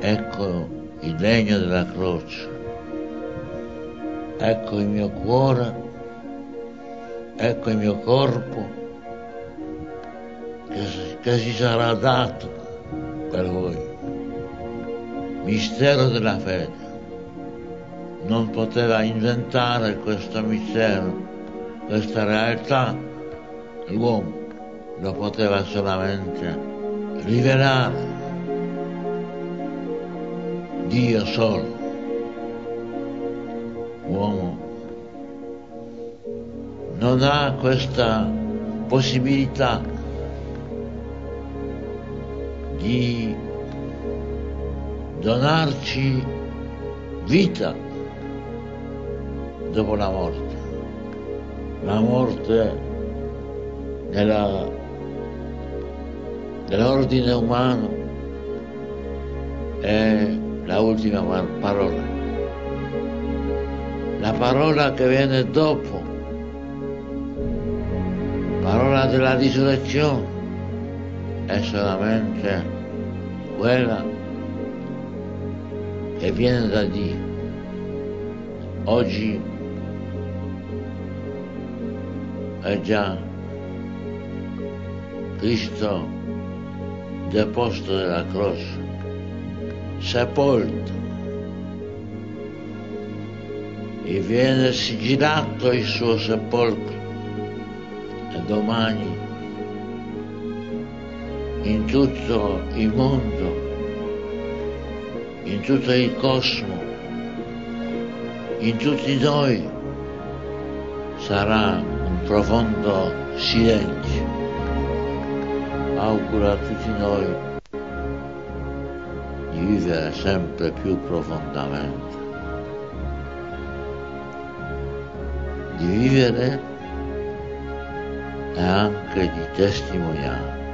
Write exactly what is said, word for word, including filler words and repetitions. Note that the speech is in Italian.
ecco il legno della croce, ecco il mio cuore, ecco il mio corpo che, che si sarà dato per voi. Mistero della fede. Non poteva inventare questo mistero, questa realtà, l'uomo lo poteva solamente rivelare, Dio solo. L'uomo non ha questa possibilità di donarci vita dopo la morte. La morte nella, nell'ordine umano è la ultima parola. La parola che viene dopo, parola della risurrezione, è solamente quella che viene da Dio. Oggi è già Cristo deposto nella croce, sepolto, e viene sigillato il suo sepolcro, e domani in tutto il mondo, in tutto il cosmo, in tutti noi sarà un profondo silenzio. Auguro a tutti noi di vivere sempre più profondamente, di vivere e anche di testimoniare.